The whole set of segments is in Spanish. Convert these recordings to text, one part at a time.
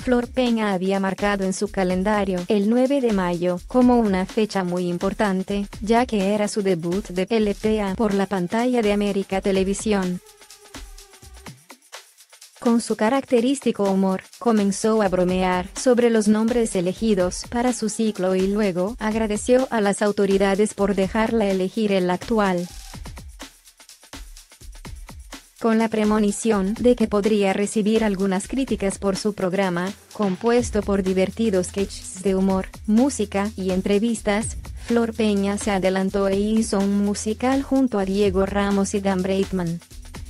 Flor Peña había marcado en su calendario el 9 de mayo como una fecha muy importante, ya que era su debut de LPA por la pantalla de América Televisión. Con su característico humor, comenzó a bromear sobre los nombres elegidos para su ciclo y luego agradeció a las autoridades por dejarla elegir el actual, con la premonición de que podría recibir algunas críticas por su programa, compuesto por divertidos sketches de humor, música y entrevistas. Flor Peña se adelantó e hizo un musical junto a Diego Ramos y Dan Breitman.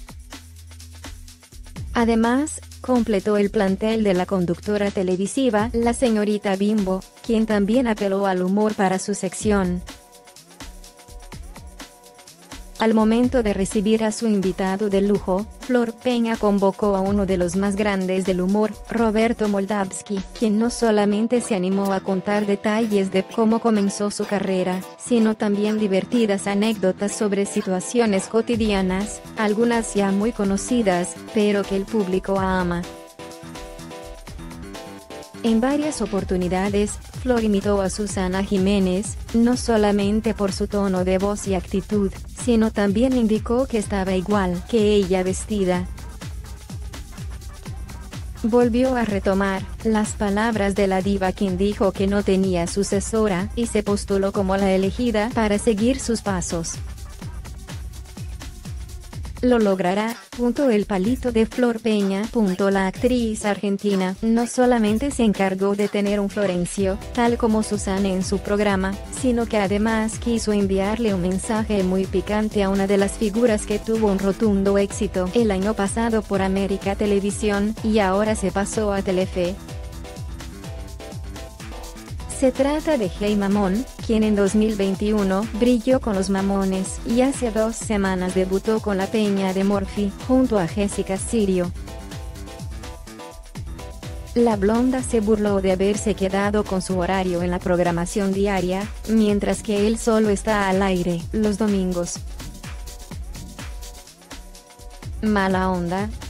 Además, completó el plantel de la conductora televisiva, la señorita Bimbo, quien también apeló al humor para su sección. Al momento de recibir a su invitado de lujo, Flor Peña convocó a uno de los más grandes del humor, Roberto Moldavsky, quien no solamente se animó a contar detalles de cómo comenzó su carrera, sino también divertidas anécdotas sobre situaciones cotidianas, algunas ya muy conocidas, pero que el público ama. En varias oportunidades, Flor imitó a Susana Jiménez, no solamente por su tono de voz y actitud, sino también indicó que estaba igual que ella vestida. Volvió a retomar las palabras de la diva, quien dijo que no tenía sucesora y se postuló como la elegida para seguir sus pasos. Lo logrará. El palito de Flor Peña. La actriz argentina no solamente se encargó de tener un Florencio, tal como Susana en su programa, sino que además quiso enviarle un mensaje muy picante a una de las figuras que tuvo un rotundo éxito el año pasado por América Televisión, y ahora se pasó a Telefe. Se trata de Hey Mamón, quien en 2021 brilló con Los Mamones y hace 2 semanas debutó con La Peña de Morphy, junto a Jessica Sirio. La blonda se burló de haberse quedado con su horario en la programación diaria, mientras que él solo está al aire los domingos. Mala onda.